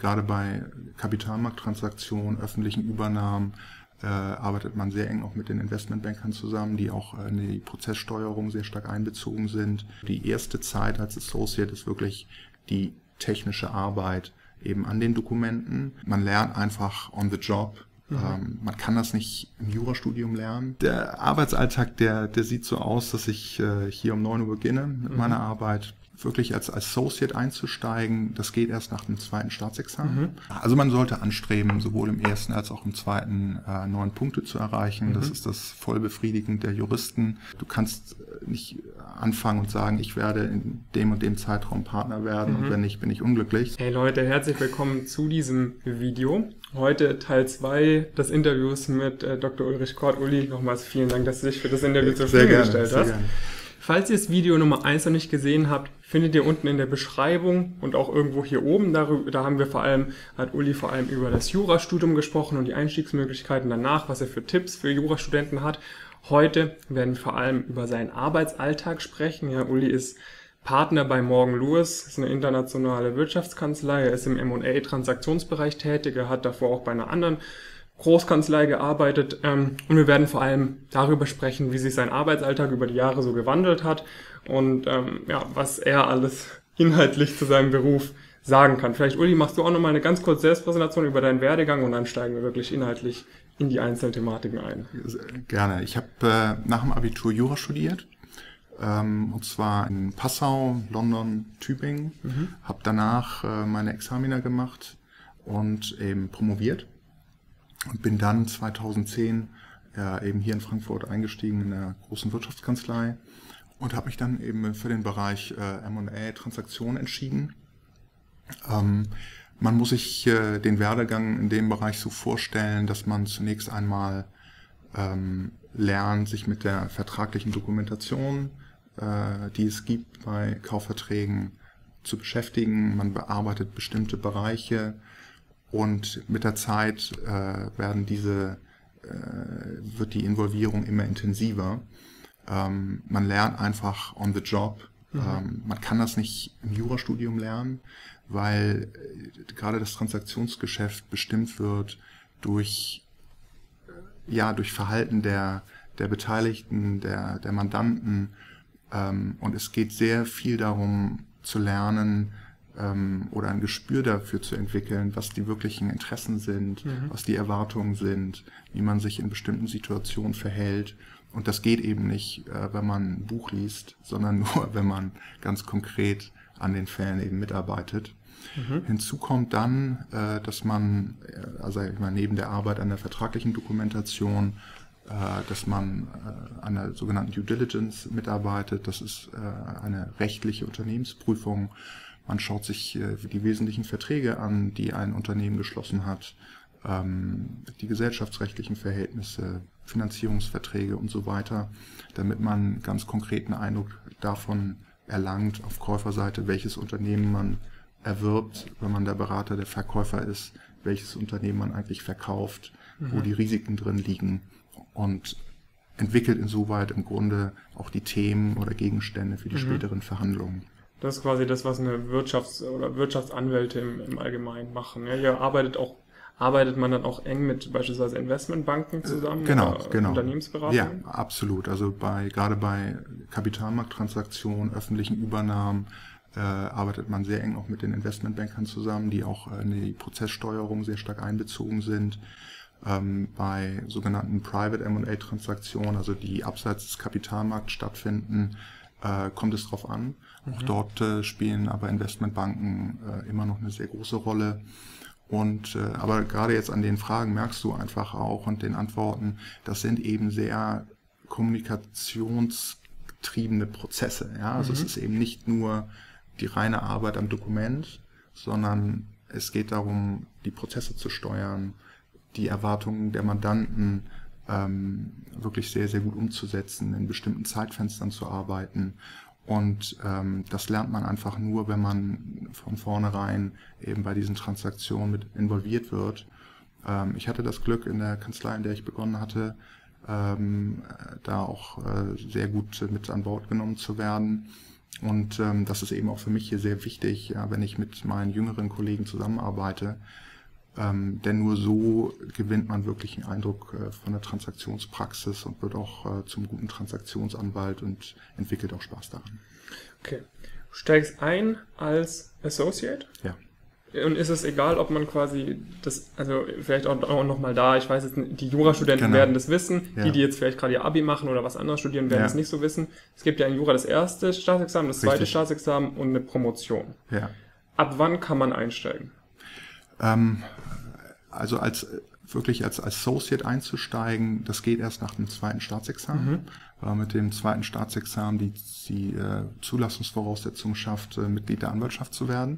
Gerade bei Kapitalmarkttransaktionen, öffentlichen Übernahmen arbeitet man sehr eng auch mit den Investmentbankern zusammen, die auch in die Prozesssteuerung sehr stark einbezogen sind. Die erste Zeit als Associate ist wirklich die technische Arbeit eben an den Dokumenten. Man lernt einfach on the job. Man kann das nicht im Jurastudium lernen. Der Arbeitsalltag, der sieht so aus, dass ich hier um 9 Uhr beginne mit meiner Arbeit. Wirklich als Associate einzusteigen, das geht erst nach dem zweiten Staatsexamen. Also man sollte anstreben, sowohl im ersten als auch im zweiten 9 Punkte zu erreichen. Das ist das Vollbefriedigend der Juristen. Du kannst nicht anfangen und sagen, ich werde in dem und dem Zeitraum Partner werden und wenn nicht, bin ich unglücklich. Hey Leute, herzlich willkommen zu diesem Video. Heute Teil 2 des Interviews mit Dr. Ulrich Kort. Uli, nochmals vielen Dank, dass du dich für das Interview zur Verfügung gestellt hast. Gerne. Falls ihr das Video Nummer 1 noch nicht gesehen habt, findet ihr unten in der Beschreibung und auch irgendwo hier oben. Da hat Uli vor allem über das Jurastudium gesprochen und die Einstiegsmöglichkeiten danach, was er für Tipps für Jurastudenten hat. Heute werden wir vor allem über seinen Arbeitsalltag sprechen. Ja, Uli ist Partner bei Morgan Lewis, ist eine internationale Wirtschaftskanzlei. Er ist im M&A-Transaktionsbereich tätig. Er hat davor auch bei einer anderen Großkanzlei gearbeitet. Und wir werden vor allem darüber sprechen, wie sich sein Arbeitsalltag über die Jahre so gewandelt hat und was er alles inhaltlich zu seinem Beruf sagen kann. Vielleicht, Uli, machst du auch nochmal eine ganz kurze Selbstpräsentation über deinen Werdegang und dann steigen wir wirklich inhaltlich in die einzelnen Thematiken ein. Gerne. Ich habe nach dem Abitur Jura studiert. Und zwar in Passau, London, Tübingen. Habe danach meine Examina gemacht und eben promoviert und bin dann 2010 eben hier in Frankfurt eingestiegen in einer großen Wirtschaftskanzlei und habe mich dann eben für den Bereich M&A-Transaktionen entschieden. Man muss sich den Werdegang in dem Bereich so vorstellen, dass man zunächst einmal lernt, sich mit der vertraglichen Dokumentation, die es gibt bei Kaufverträgen, zu beschäftigen. Man bearbeitet bestimmte Bereiche und mit der Zeit wird die Involvierung immer intensiver. Man lernt einfach on the job. Man kann das nicht im Jurastudium lernen, weil gerade das Transaktionsgeschäft bestimmt wird durch Verhalten der Beteiligten, der Mandanten. Und es geht sehr viel darum zu lernen oder ein Gespür dafür zu entwickeln, was die wirklichen Interessen sind, was die Erwartungen sind, wie man sich in bestimmten Situationen verhält. Und das geht eben nicht, wenn man ein Buch liest, sondern nur, wenn man ganz konkret an den Fällen eben mitarbeitet. Hinzu kommt dann, dass man, neben der Arbeit an der vertraglichen Dokumentation, dass man an der sogenannten Due Diligence mitarbeitet. Das ist eine rechtliche Unternehmensprüfung. Man schaut sich die wesentlichen Verträge an, die ein Unternehmen geschlossen hat, die gesellschaftsrechtlichen Verhältnisse, Finanzierungsverträge und so weiter, damit man einen ganz konkreten Eindruck davon erlangt, auf Käuferseite, welches Unternehmen man erwirbt, wenn man der Berater, der Verkäufer ist, welches Unternehmen man eigentlich verkauft, wo die Risiken drin liegen und entwickelt insoweit im Grunde auch die Themen oder Gegenstände für die späteren Verhandlungen. Das ist quasi das, was eine Wirtschaftsanwälte im Allgemeinen machen. Ja, hier arbeitet man dann auch eng mit beispielsweise Investmentbanken zusammen? Genau. Unternehmensberatung? Ja, absolut. Also gerade bei Kapitalmarkttransaktionen, öffentlichen Übernahmen, arbeitet man sehr eng auch mit den Investmentbankern zusammen, die auch in die Prozesssteuerung sehr stark einbezogen sind. Bei sogenannten Private M&A-Transaktionen, also die abseits des Kapitalmarkts stattfinden, kommt es drauf an. Auch dort spielen aber Investmentbanken immer noch eine sehr große Rolle. Aber gerade jetzt an den Fragen merkst du einfach auch und den Antworten, das sind eben sehr kommunikationstriebene Prozesse. Ja? Also es ist eben nicht nur die reine Arbeit am Dokument, sondern es geht darum, die Prozesse zu steuern, die Erwartungen der Mandanten wirklich sehr, sehr gut umzusetzen, in bestimmten Zeitfenstern zu arbeiten. Und das lernt man einfach nur, wenn man von vornherein eben bei diesen Transaktionen mit involviert wird. Ich hatte das Glück, in der Kanzlei, in der ich begonnen hatte, da auch sehr gut mit an Bord genommen zu werden. Und das ist eben auch für mich hier sehr wichtig, ja, wenn ich mit meinen jüngeren Kollegen zusammenarbeite. Denn nur so gewinnt man wirklich einen Eindruck von der Transaktionspraxis und wird auch zum guten Transaktionsanwalt und entwickelt auch Spaß daran. Okay. Du steigst ein als Associate? Ja. Und ist es egal, ob man quasi das, also vielleicht auch nochmal da, ich weiß jetzt, die Jurastudenten werden das wissen, ja. Die jetzt vielleicht gerade ihr Abi machen oder was anderes studieren, werden es nicht so wissen. Es gibt ja in Jura das erste Staatsexamen, das zweite Staatsexamen und eine Promotion. Ja. Ab wann kann man einsteigen? Also wirklich als Associate einzusteigen, das geht erst nach dem zweiten Staatsexamen. Mit dem zweiten Staatsexamen die Zulassungsvoraussetzung schafft, Mitglied der Anwaltschaft zu werden.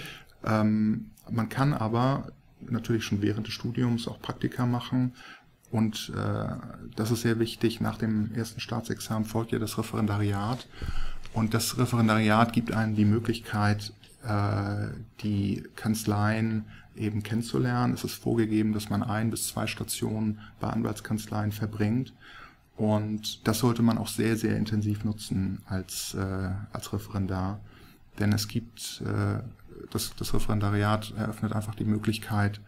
Man kann aber natürlich schon während des Studiums auch Praktika machen und das ist sehr wichtig. Nach dem ersten Staatsexamen folgt ja das Referendariat und das Referendariat gibt einem die Möglichkeit, die Kanzleien eben kennenzulernen. Es ist vorgegeben, dass man 1 bis 2 Stationen bei Anwaltskanzleien verbringt und das sollte man auch sehr, sehr intensiv nutzen als Referendar, denn es gibt das Referendariat eröffnet einfach die Möglichkeit,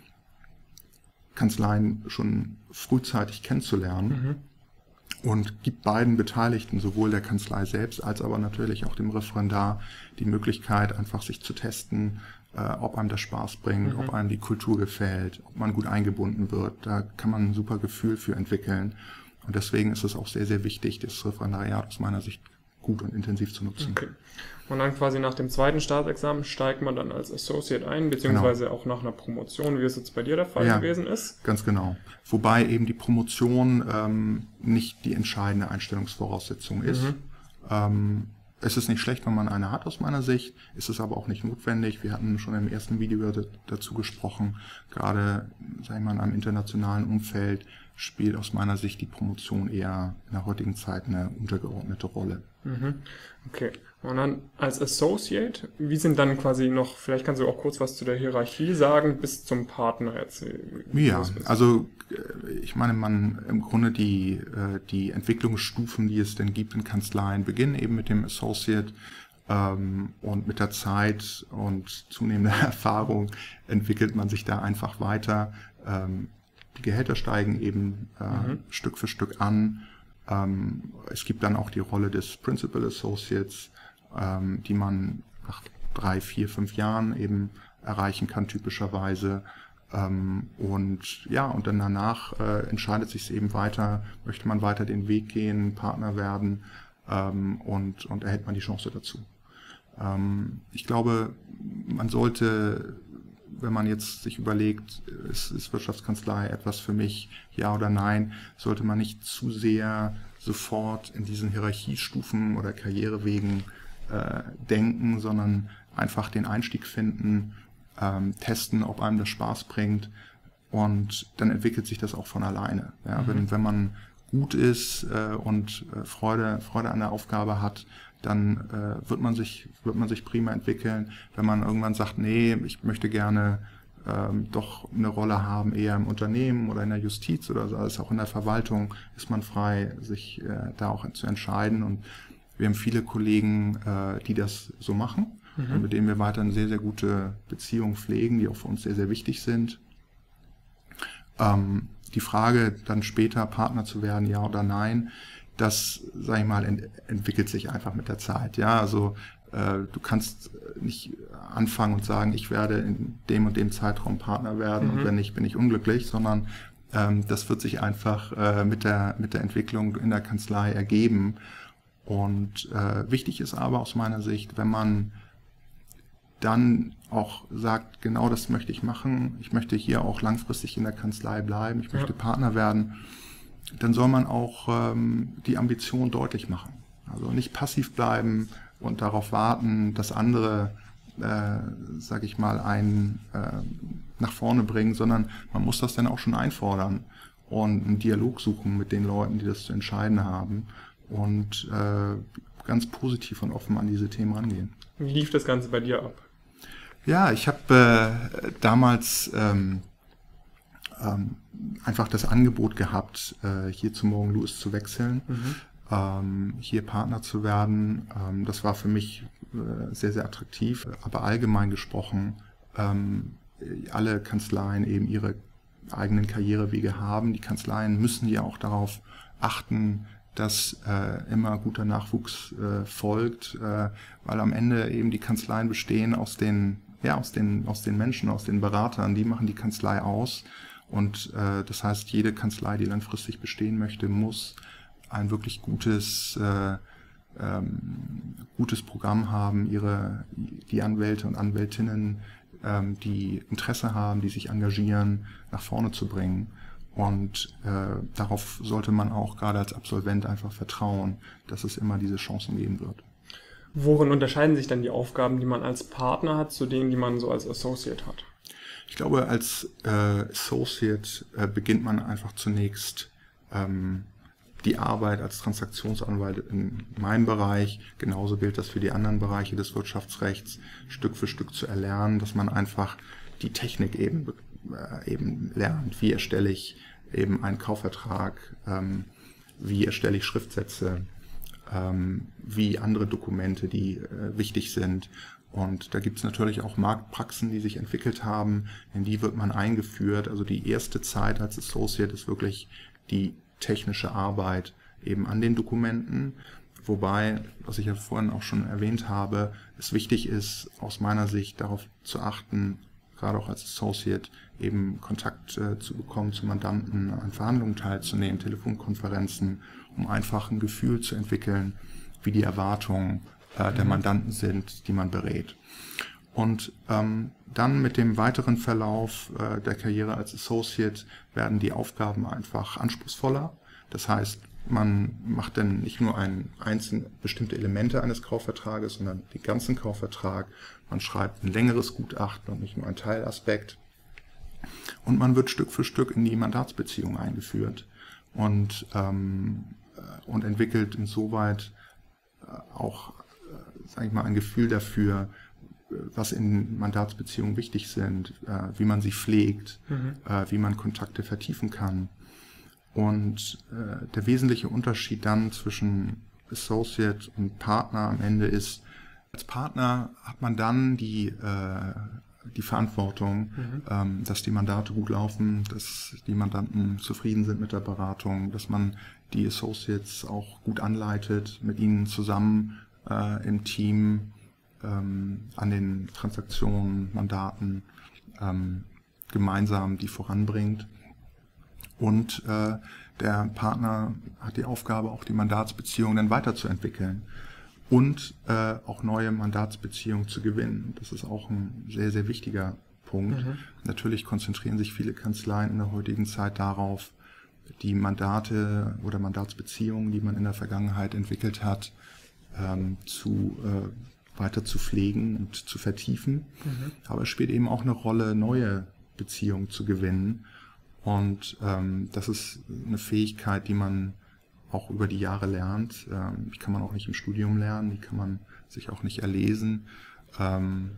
Kanzleien schon frühzeitig kennenzulernen und gibt beiden Beteiligten, sowohl der Kanzlei selbst als aber natürlich auch dem Referendar, die Möglichkeit, einfach sich zu testen, ob einem das Spaß bringt, ob einem die Kultur gefällt, ob man gut eingebunden wird. Da kann man ein super Gefühl für entwickeln. Und deswegen ist es auch sehr, sehr wichtig, das Referendariat aus meiner Sicht gut und intensiv zu nutzen. Okay. Und dann quasi nach dem zweiten Staatsexamen steigt man dann als Associate ein, beziehungsweise auch nach einer Promotion, wie es jetzt bei dir der Fall gewesen ist. Ganz genau. Wobei eben die Promotion nicht die entscheidende Einstellungsvoraussetzung ist. Es ist nicht schlecht, wenn man eine hat aus meiner Sicht, ist es aber auch nicht notwendig. Wir hatten schon im ersten Video dazu gesprochen, gerade sag ich mal, in einem internationalen Umfeld spielt aus meiner Sicht die Promotion eher in der heutigen Zeit eine untergeordnete Rolle. Okay. Und dann als Associate, wie sind dann quasi noch, vielleicht kannst du auch kurz was zu der Hierarchie sagen, bis zum Partner erzählen. Ja, also ich meine, im Grunde die Entwicklungsstufen, die es denn gibt in Kanzleien, beginnen eben mit dem Associate und mit der Zeit und zunehmender Erfahrung entwickelt man sich da einfach weiter. Die Gehälter steigen eben Stück für Stück an. Es gibt dann auch die Rolle des Principal Associates, die man nach 3, 4, 5 Jahren eben erreichen kann, typischerweise. Und dann danach entscheidet sich es eben weiter, möchte man weiter den Weg gehen, Partner werden und erhält man die Chance dazu. Ich glaube, man sollte, wenn man jetzt sich überlegt, ist Wirtschaftskanzlei etwas für mich, ja oder nein, sollte man nicht zu sehr sofort in diesen Hierarchiestufen oder Karrierewegen denken, sondern einfach den Einstieg finden, testen, ob einem das Spaß bringt und dann entwickelt sich das auch von alleine. Ja, wenn man gut ist und Freude an der Aufgabe hat, dann wird man sich prima entwickeln. Wenn man irgendwann sagt, nee, ich möchte gerne doch eine Rolle haben, eher im Unternehmen oder in der Justiz oder so, also auch in der Verwaltung, ist man frei, sich da auch zu entscheiden. Und wir haben viele Kollegen, die das so machen, mit denen wir weiterhin sehr, sehr gute Beziehungen pflegen, die auch für uns sehr, sehr wichtig sind. Die Frage, dann später Partner zu werden, ja oder nein, das, sag ich mal, entwickelt sich einfach mit der Zeit. Ja, also du kannst nicht anfangen und sagen, ich werde in dem und dem Zeitraum Partner werden und wenn nicht, bin ich unglücklich, sondern das wird sich einfach mit der Entwicklung in der Kanzlei ergeben. Und wichtig ist aber aus meiner Sicht, wenn man dann auch sagt, genau das möchte ich machen, ich möchte hier auch langfristig in der Kanzlei bleiben, ich möchte Partner werden, dann soll man auch die Ambition deutlich machen. Also nicht passiv bleiben und darauf warten, dass andere, sag ich mal, einen nach vorne bringen, sondern man muss das dann auch schon einfordern und einen Dialog suchen mit den Leuten, die das zu entscheiden haben und ganz positiv und offen an diese Themen rangehen. Wie lief das Ganze bei dir ab? Ja, ich habe damals einfach das Angebot gehabt, hier zu Morgan Lewis zu wechseln. hier Partner zu werden. Das war für mich sehr, sehr attraktiv. Aber allgemein gesprochen, alle Kanzleien eben ihre eigenen Karrierewege haben. Die Kanzleien müssen ja auch darauf achten, dass immer guter Nachwuchs folgt, weil am Ende eben die Kanzleien bestehen aus den Menschen, aus den Beratern, die machen die Kanzlei aus. Und das heißt, jede Kanzlei, die langfristig bestehen möchte, muss ein wirklich gutes Programm haben, die Anwälte und Anwältinnen, die Interesse haben, die sich engagieren, nach vorne zu bringen. Und darauf sollte man auch gerade als Absolvent einfach vertrauen, dass es immer diese Chancen geben wird. Worin unterscheiden sich dann die Aufgaben, die man als Partner hat, zu denen, die man so als Associate hat? Ich glaube, als Associate beginnt man einfach zunächst die Arbeit als Transaktionsanwalt in meinem Bereich. Genauso gilt das für die anderen Bereiche des Wirtschaftsrechts, Stück für Stück zu erlernen, dass man einfach die Technik eben lernt. Wie erstelle ich eben einen Kaufvertrag, wie erstelle ich Schriftsätze, wie andere Dokumente, die wichtig sind. Und da gibt es natürlich auch Marktpraxen, die sich entwickelt haben, in die wird man eingeführt. Also die erste Zeit als Associate ist wirklich die technische Arbeit eben an den Dokumenten. Wobei, was ich ja vorhin auch schon erwähnt habe, es wichtig ist, aus meiner Sicht darauf zu achten, gerade auch als Associate, eben Kontakt zu bekommen zu Mandanten, an Verhandlungen teilzunehmen, Telefonkonferenzen, um einfach ein Gefühl zu entwickeln, wie die Erwartungen der Mandanten sind, die man berät. Und dann mit dem weiteren Verlauf der Karriere als Associate werden die Aufgaben einfach anspruchsvoller. Das heißt, man macht dann nicht nur bestimmte Elemente eines Kaufvertrages, sondern den ganzen Kaufvertrag. Man schreibt ein längeres Gutachten und nicht nur einen Teilaspekt. Und man wird Stück für Stück in die Mandatsbeziehung eingeführt und entwickelt insoweit auch, sage ich mal, ein Gefühl dafür, was in Mandatsbeziehungen wichtig sind, wie man sie pflegt, wie man Kontakte vertiefen kann. Und der wesentliche Unterschied dann zwischen Associate und Partner am Ende ist, als Partner hat man dann die Verantwortung, dass die Mandate gut laufen, dass die Mandanten zufrieden sind mit der Beratung, dass man die Associates auch gut anleitet, mit ihnen zusammen im Team an den Transaktionen, Mandaten gemeinsam die voranbringt. Und der Partner hat die Aufgabe, auch die Mandatsbeziehungen dann weiterzuentwickeln und auch neue Mandatsbeziehungen zu gewinnen. Das ist auch ein sehr, sehr wichtiger Punkt. Natürlich konzentrieren sich viele Kanzleien in der heutigen Zeit darauf, die Mandate oder Mandatsbeziehungen, die man in der Vergangenheit entwickelt hat, weiter zu pflegen und zu vertiefen. Aber es spielt eben auch eine Rolle, neue Beziehungen zu gewinnen. Und das ist eine Fähigkeit, die man auch über die Jahre lernt. Die kann man auch nicht im Studium lernen, die kann man sich auch nicht erlesen. Da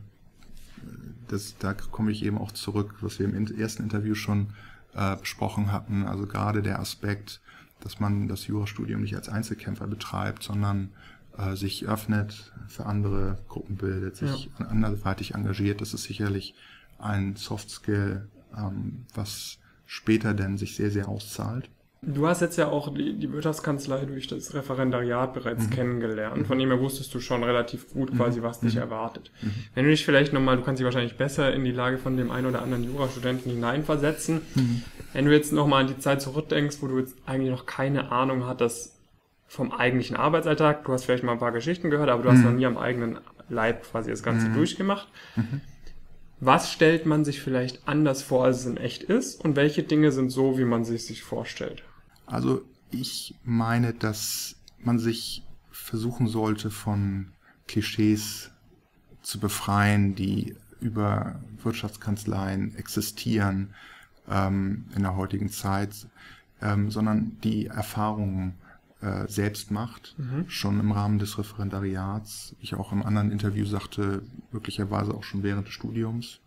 komme ich eben auch zurück, was wir im ersten Interview schon besprochen hatten. Also gerade der Aspekt, dass man das Jurastudium nicht als Einzelkämpfer betreibt, sondern sich öffnet, für andere Gruppen bildet, sich anderweitig engagiert. Das ist sicherlich ein Soft Skill, was später denn sich sehr, sehr auszahlt. Du hast jetzt ja auch die Wirtschaftskanzlei durch das Referendariat bereits kennengelernt. Von dem her wusstest du schon relativ gut quasi, was dich erwartet. Wenn du dich vielleicht nochmal, du kannst dich wahrscheinlich besser in die Lage von dem einen oder anderen Jurastudenten hineinversetzen. Wenn du jetzt nochmal an die Zeit zurückdenkst, wo du jetzt eigentlich noch keine Ahnung hattest vom eigentlichen Arbeitsalltag, du hast vielleicht mal ein paar Geschichten gehört, aber du hast noch nie am eigenen Leib quasi das Ganze durchgemacht. Was stellt man sich vielleicht anders vor, als es in echt ist? Und welche Dinge sind so, wie man sich vorstellt? Also ich meine, dass man sich versuchen sollte, von Klischees zu befreien, die über Wirtschaftskanzleien existieren in der heutigen Zeit, sondern die Erfahrungen selbst macht, schon im Rahmen des Referendariats, wie ich auch im anderen Interview sagte, möglicherweise auch schon während des Studiums.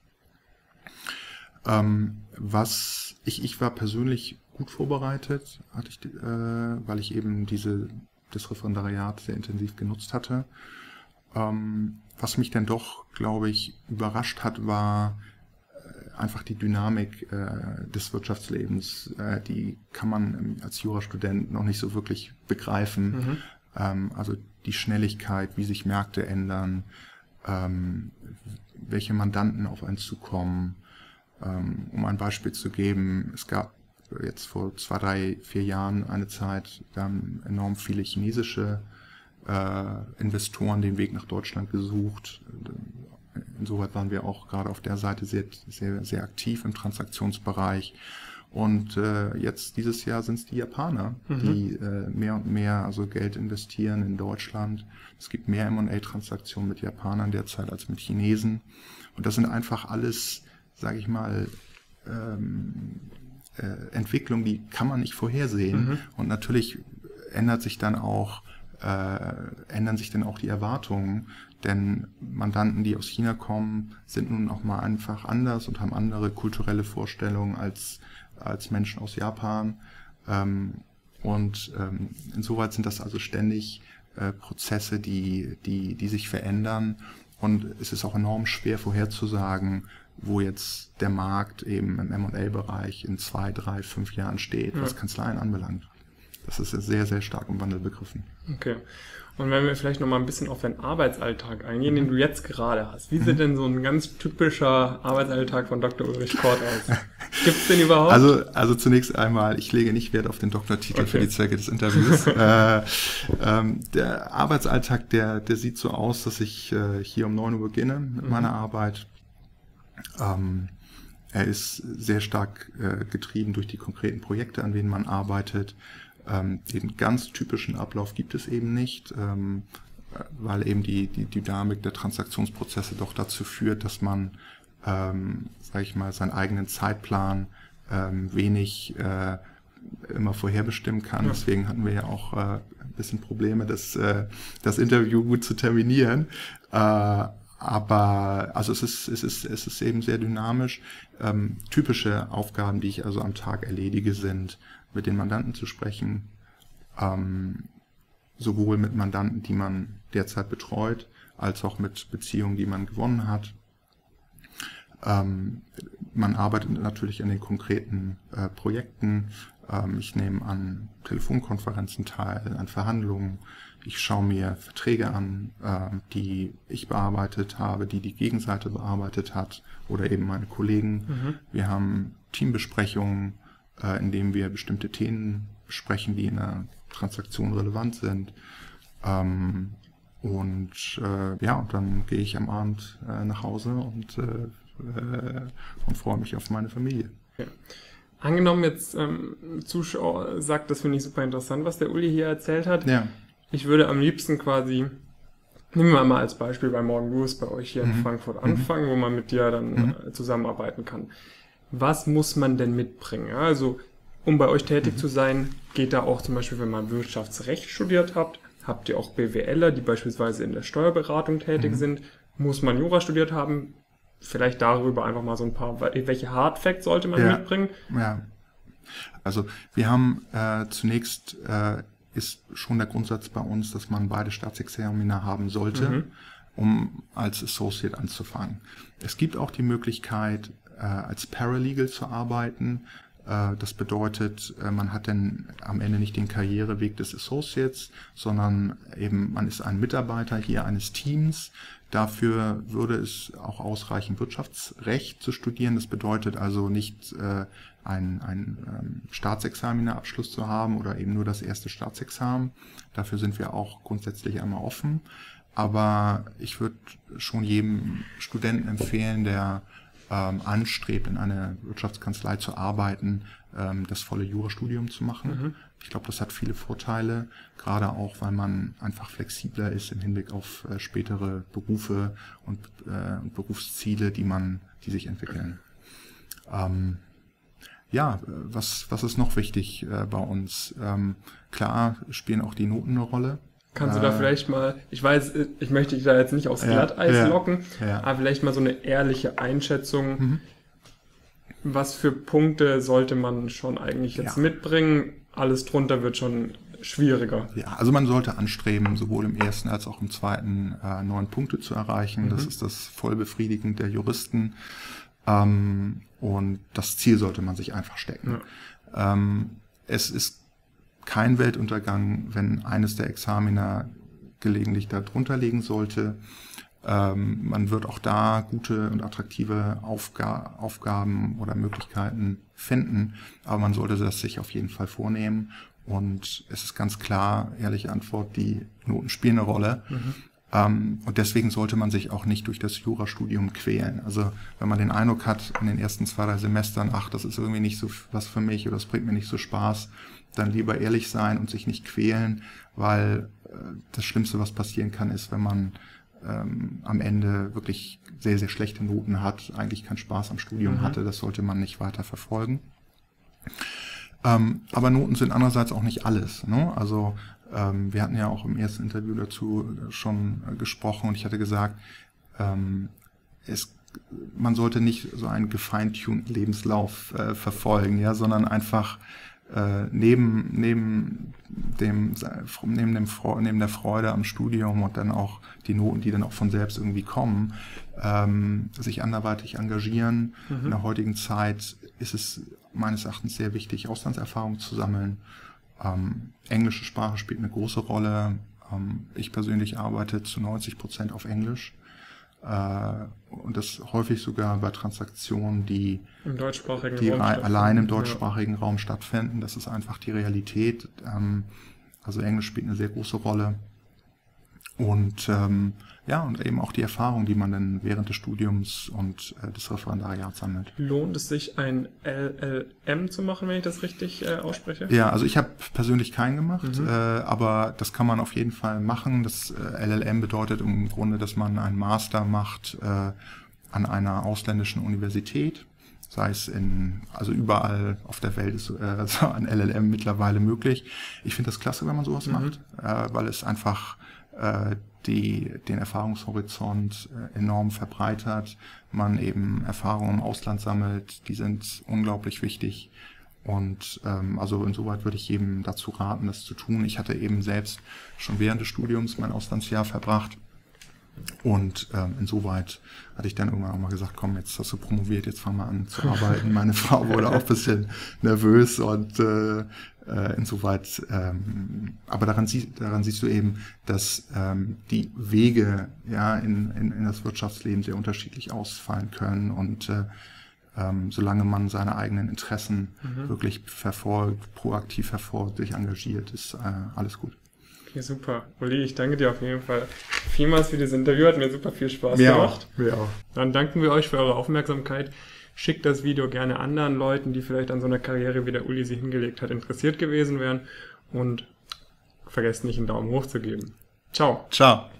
Ich war persönlich gut vorbereitet, weil ich eben diese des Referendariats sehr intensiv genutzt hatte. Was mich dann doch, glaube ich, überrascht hat, war einfach die Dynamik des Wirtschaftslebens. Die kann man als Jurastudent noch nicht so wirklich begreifen. Also die Schnelligkeit, wie sich Märkte ändern, welche Mandanten auf einen zukommen. Um ein Beispiel zu geben, es gab jetzt vor 2, 3, 4 Jahren eine Zeit, da haben enorm viele chinesische Investoren den Weg nach Deutschland gesucht. Insoweit waren wir auch gerade auf der Seite sehr, sehr, sehr aktiv im Transaktionsbereich. Und jetzt dieses Jahr sind es die Japaner, die mehr und mehr also Geld investieren in Deutschland. Es gibt mehr M&A-Transaktionen mit Japanern derzeit als mit Chinesen. Und das sind einfach alles, sage ich mal, Entwicklungen, die kann man nicht vorhersehen. Und natürlich ändern sich dann auch die Erwartungen, denn Mandanten, die aus China kommen, sind nun auch mal einfach anders und haben andere kulturelle Vorstellungen als Menschen aus Japan. Insoweit sind das also ständig Prozesse, die sich verändern, und es ist auch enorm schwer vorherzusagen, wo jetzt der Markt eben im M&A-Bereich in 2, 3, 5 Jahren steht, was Kanzleien anbelangt. Das ist sehr, sehr stark im Wandel begriffen. Okay. Und wenn wir vielleicht noch mal ein bisschen auf deinen Arbeitsalltag eingehen, den du jetzt gerade hast. Wie sieht denn so ein ganz typischer Arbeitsalltag von Dr. Ulrich Kort aus? Gibt es den überhaupt? Also zunächst einmal, ich lege nicht Wert auf den Doktortitel für die Zwecke des Interviews. Der Arbeitsalltag, der sieht so aus, dass ich hier um 9 Uhr beginne mit meiner Arbeit. Er ist sehr stark getrieben durch die konkreten Projekte, an denen man arbeitet. Den ganz typischen Ablauf gibt es eben nicht, weil eben die Dynamik der Transaktionsprozesse doch dazu führt, dass man, sage ich mal, seinen eigenen Zeitplan wenig immer vorherbestimmen kann. Ja. Deswegen hatten wir ja auch ein bisschen Probleme, das Interview gut zu terminieren. Aber also es ist eben sehr dynamisch. Typische Aufgaben, die ich also am Tag erledige, sind, mit den Mandanten zu sprechen, sowohl mit Mandanten, die man derzeit betreut, als auch mit Beziehungen, die man gewonnen hat. Man arbeitet natürlich an den konkreten Projekten. Ich nehme an Telefonkonferenzen teil, an Verhandlungen. Ich schaue mir Verträge an, die ich bearbeitet habe, die Gegenseite bearbeitet hat oder eben meine Kollegen. Wir haben Teambesprechungen, in denen wir bestimmte Themen besprechen, die in der Transaktion relevant sind. Und dann gehe ich am Abend nach Hause und freue mich auf meine Familie. Ja. Angenommen jetzt Zuschauer sagt, das finde ich super interessant, was der Uli hier erzählt hat. Ja. Ich würde am liebsten quasi, nehmen wir mal als Beispiel bei Morgan Lewis bei euch hier in Frankfurt anfangen, wo man mit dir dann zusammenarbeiten kann. Was muss man denn mitbringen? Also, um bei euch tätig zu sein, geht da auch zum Beispiel, wenn man Wirtschaftsrecht studiert habt ihr auch BWLer, die beispielsweise in der Steuerberatung tätig sind, muss man Jura studiert haben? Vielleicht darüber einfach mal so ein paar, welche Hardfacts sollte man mitbringen? Ja, also wir haben zunächst ist schon der Grundsatz bei uns, dass man beide Staatsexamina haben sollte, um als Associate anzufangen. Es gibt auch die Möglichkeit, als Paralegal zu arbeiten. Das bedeutet, man hat dann am Ende nicht den Karriereweg des Associates, sondern eben man ist ein Mitarbeiter hier eines Teams. Dafür würde es auch ausreichen, Wirtschaftsrecht zu studieren. Das bedeutet also nicht einen Staatsexaminerabschluss zu haben oder eben nur das erste Staatsexamen. Dafür sind wir auch grundsätzlich einmal offen. Aber ich würde schon jedem Studenten empfehlen, der anstrebt, in einer Wirtschaftskanzlei zu arbeiten, das volle Jurastudium zu machen. Ich glaube, das hat viele Vorteile, gerade auch, weil man einfach flexibler ist im Hinblick auf spätere Berufe und Berufsziele, die sich entwickeln. Was ist noch wichtig bei uns? Klar spielen auch die Noten eine Rolle. Kannst du da vielleicht mal, ich weiß, ich möchte dich da jetzt nicht aufs Glatteis locken, aber vielleicht mal so eine ehrliche Einschätzung, was für Punkte sollte man schon eigentlich jetzt mitbringen? Alles drunter wird schon schwieriger. Ja, also man sollte anstreben, sowohl im ersten als auch im zweiten 9 Punkte zu erreichen. Das ist das Vollbefriedigen der Juristen. Und das Ziel sollte man sich einfach stecken. Ja. Es ist kein Weltuntergang, wenn eines der Examina gelegentlich darunter liegen sollte. Man wird auch da gute und attraktive Aufgaben oder Möglichkeiten finden, aber man sollte das sich auf jeden Fall vornehmen. Und es ist ganz klar, ehrliche Antwort, die Noten spielen eine Rolle. Und deswegen sollte man sich auch nicht durch das Jurastudium quälen. Also wenn man den Eindruck hat, in den ersten 2, 3 Semestern, ach, das ist irgendwie nicht so was für mich oder das bringt mir nicht so Spaß, dann lieber ehrlich sein und sich nicht quälen, weil das Schlimmste, was passieren kann, ist, wenn man am Ende wirklich sehr, sehr schlechte Noten hat, eigentlich keinen Spaß am Studium hatte. Das sollte man nicht weiter verfolgen. Aber Noten sind andererseits auch nicht alles, ne? Also wir hatten ja auch im ersten Interview dazu schon gesprochen und ich hatte gesagt, man sollte nicht so einen gefeintunten Lebenslauf verfolgen, ja, sondern einfach neben der Freude am Studium und dann auch die Noten, die dann auch von selbst irgendwie kommen, sich anderweitig engagieren. In der heutigen Zeit ist es meines Erachtens sehr wichtig, Auslandserfahrung zu sammeln. Englische Sprache spielt eine große Rolle. Ich persönlich arbeite zu 90% auf Englisch. Und das häufig sogar bei Transaktionen, die allein im deutschsprachigen Raum stattfinden. Das ist einfach die Realität. Also Englisch spielt eine sehr große Rolle. Und und eben auch die Erfahrung, die man dann während des Studiums und des Referendariats sammelt. Lohnt es sich, ein LLM zu machen, wenn ich das richtig ausspreche? Ja, also ich habe persönlich keinen gemacht, aber das kann man auf jeden Fall machen. Das LLM bedeutet im Grunde, dass man einen Master macht an einer ausländischen Universität. Sei es also überall auf der Welt ist so ein LLM mittlerweile möglich. Ich finde das klasse, wenn man sowas macht, weil es einfach den Erfahrungshorizont enorm verbreitert, man eben Erfahrungen im Ausland sammelt, die sind unglaublich wichtig und also insoweit würde ich jedem dazu raten, das zu tun. Ich hatte eben selbst schon während des Studiums mein Auslandsjahr verbracht und insoweit hatte ich dann irgendwann auch mal gesagt, komm, jetzt hast du promoviert, jetzt fang mal an zu arbeiten. Meine Frau wurde auch ein bisschen nervös und insoweit, aber daran siehst du eben, dass die Wege in das Wirtschaftsleben sehr unterschiedlich ausfallen können und solange man seine eigenen Interessen wirklich verfolgt, proaktiv verfolgt, sich engagiert, ist alles gut. Okay, super. Uli, ich danke dir auf jeden Fall vielmals für dieses Interview. Hat mir super viel Spaß gemacht. Mir auch. Dann danken wir euch für eure Aufmerksamkeit. Schickt das Video gerne anderen Leuten, die vielleicht an so einer Karriere, wie der Uli sie hingelegt hat, interessiert gewesen wären. Und vergesst nicht, einen Daumen hoch zu geben. Ciao. Ciao.